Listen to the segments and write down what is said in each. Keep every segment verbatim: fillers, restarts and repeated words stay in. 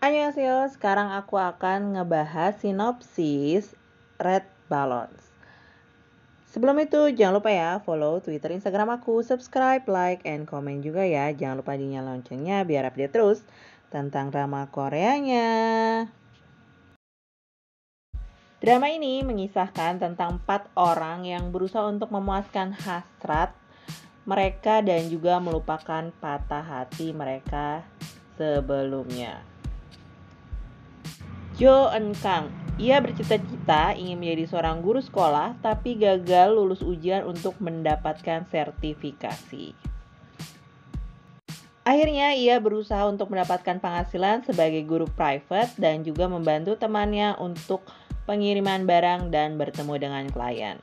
Annyeonghaseyo, sekarang aku akan ngebahas sinopsis Red Balloons. Sebelum itu jangan lupa ya follow Twitter, Instagram aku, subscribe, like, and comment juga ya. Jangan lupa dinyalakan loncengnya biar update terus tentang drama Koreanya. Drama ini mengisahkan tentang empat orang yang berusaha untuk memuaskan hasrat mereka dan juga melupakan patah hati mereka sebelumnya. Jo Eun Kang, ia bercita-cita ingin menjadi seorang guru sekolah tapi gagal lulus ujian untuk mendapatkan sertifikasi. Akhirnya ia berusaha untuk mendapatkan penghasilan sebagai guru private dan juga membantu temannya untuk pengiriman barang dan bertemu dengan klien.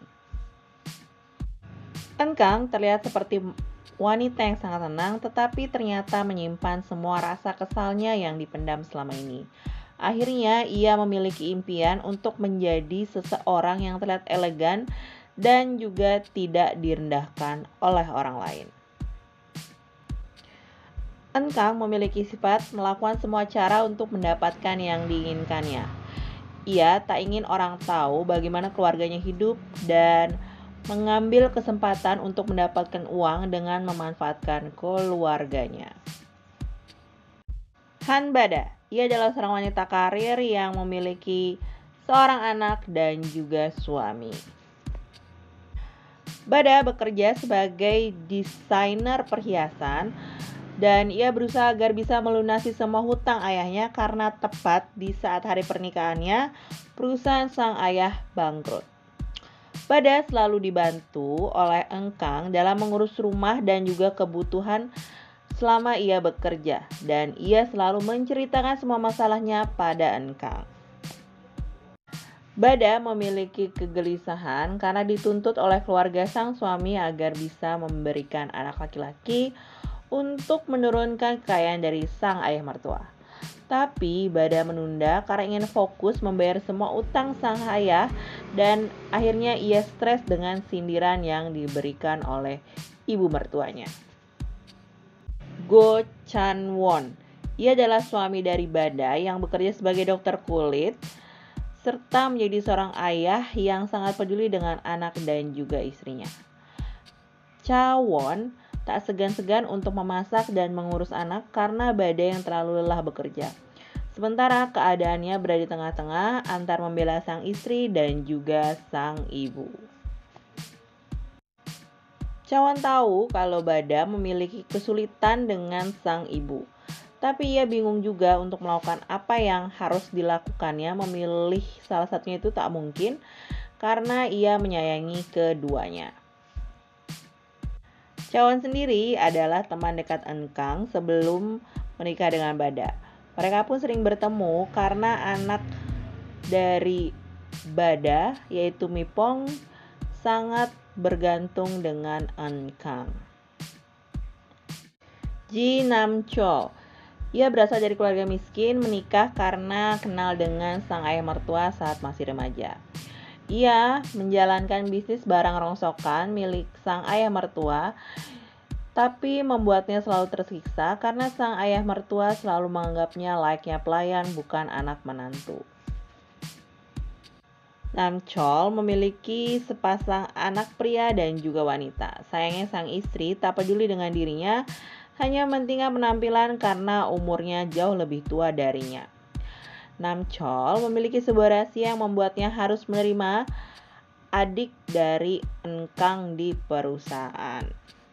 Eun Kang terlihat seperti wanita yang sangat tenang tetapi ternyata menyimpan semua rasa kesalnya yang dipendam selama ini. Akhirnya ia memiliki impian untuk menjadi seseorang yang terlihat elegan dan juga tidak direndahkan oleh orang lain. Eun Kang memiliki sifat melakukan semua cara untuk mendapatkan yang diinginkannya. Ia tak ingin orang tahu bagaimana keluarganya hidup dan mengambil kesempatan untuk mendapatkan uang dengan memanfaatkan keluarganya. Han Bada, ia adalah seorang wanita karir yang memiliki seorang anak dan juga suami. Bada bekerja sebagai desainer perhiasan dan ia berusaha agar bisa melunasi semua hutang ayahnya karena tepat di saat hari pernikahannya, perusahaan sang ayah bangkrut. Bada selalu dibantu oleh Eun Kang dalam mengurus rumah dan juga kebutuhan selama ia bekerja, dan ia selalu menceritakan semua masalahnya pada Eun Kang. Bada memiliki kegelisahan karena dituntut oleh keluarga sang suami agar bisa memberikan anak laki-laki untuk menurunkan kekayaan dari sang ayah mertua. Tapi Bada menunda karena ingin fokus membayar semua utang sang ayah dan akhirnya ia stres dengan sindiran yang diberikan oleh ibu mertuanya. Go Chan Won, ia adalah suami dari Bada yang bekerja sebagai dokter kulit serta menjadi seorang ayah yang sangat peduli dengan anak dan juga istrinya. Cha Won tak segan-segan untuk memasak dan mengurus anak karena Bada yang terlalu lelah bekerja. Sementara keadaannya berada di tengah-tengah antar membela sang istri dan juga sang ibu. Cha Won tahu kalau Bada memiliki kesulitan dengan sang ibu. Tapi ia bingung juga untuk melakukan apa yang harus dilakukannya. Memilih salah satunya itu tak mungkin karena ia menyayangi keduanya. Cha Won sendiri adalah teman dekat Eun Kang sebelum menikah dengan Bada. Mereka pun sering bertemu karena anak dari Bada yaitu Mi Pong sangat bergantung dengan Eun Kang. Ji Nam Chol, ia berasal dari keluarga miskin, menikah karena kenal dengan sang ayah mertua saat masih remaja. Ia menjalankan bisnis barang rongsokan milik sang ayah mertua, tapi membuatnya selalu tersiksa karena sang ayah mertua selalu menganggapnya layaknya pelayan bukan anak menantu. Nam Chol memiliki sepasang anak pria dan juga wanita. Sayangnya sang istri tak peduli dengan dirinya, hanya mementingkan penampilan karena umurnya jauh lebih tua darinya. Nam Chol memiliki sebuah rahasia yang membuatnya harus menerima adik dari Eun Kang di perusahaan.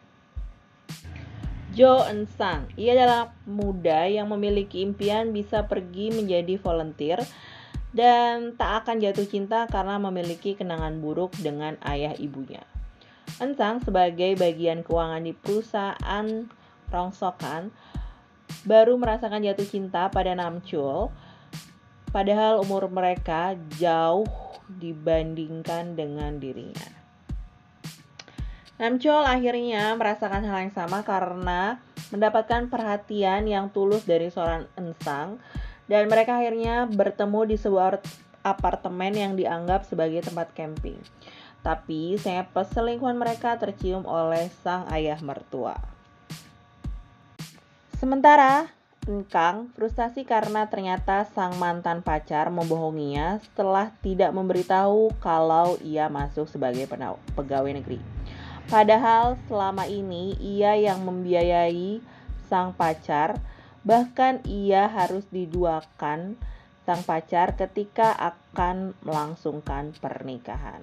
Jo Eun Sang, ia adalah muda yang memiliki impian bisa pergi menjadi volunteer dan tak akan jatuh cinta karena memiliki kenangan buruk dengan ayah ibunya. Eun Sang sebagai bagian keuangan di perusahaan rongsokan baru merasakan jatuh cinta pada Nam Chol, padahal umur mereka jauh dibandingkan dengan dirinya. Nam Chol akhirnya merasakan hal yang sama karena mendapatkan perhatian yang tulus dari seorang Eun Sang, dan mereka akhirnya bertemu di sebuah apartemen yang dianggap sebagai tempat camping. Tapi sayangnya perselingkuhan mereka tercium oleh sang ayah mertua. Sementara Engkang frustasi karena ternyata sang mantan pacar membohonginya setelah tidak memberitahu kalau ia masuk sebagai pegawai negeri. Padahal selama ini ia yang membiayai sang pacar, bahkan ia harus diduakan sang pacar ketika akan melangsungkan pernikahan.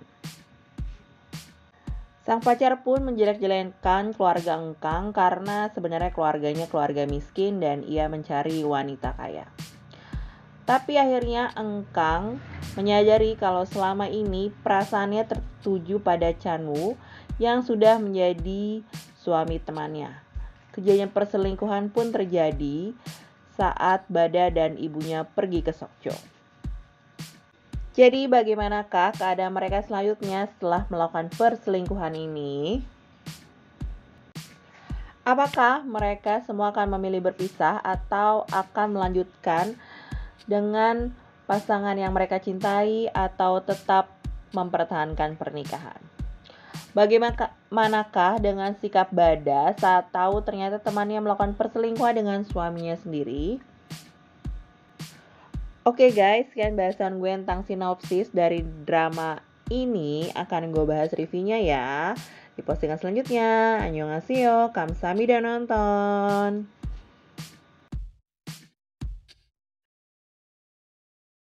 Sang pacar pun menjelek-jelekan keluarga Engkang karena sebenarnya keluarganya keluarga miskin dan ia mencari wanita kaya. Tapi akhirnya Engkang menyadari kalau selama ini perasaannya tertuju pada Chanwoo yang sudah menjadi suami temannya. Kejadian perselingkuhan pun terjadi saat Bada dan ibunya pergi ke Sokcho. Jadi bagaimanakah keadaan mereka selanjutnya setelah melakukan perselingkuhan ini? Apakah mereka semua akan memilih berpisah atau akan melanjutkan dengan pasangan yang mereka cintai atau tetap mempertahankan pernikahan? Bagaimanakah dengan sikap Bada saat tahu ternyata temannya melakukan perselingkuhan dengan suaminya sendiri? Oke okay guys, sekian bahasan gue tentang sinopsis dari drama ini. Akan gue bahas reviewnya ya di postingan selanjutnya. Annyeonghaseyo, kamsahamnida nonton.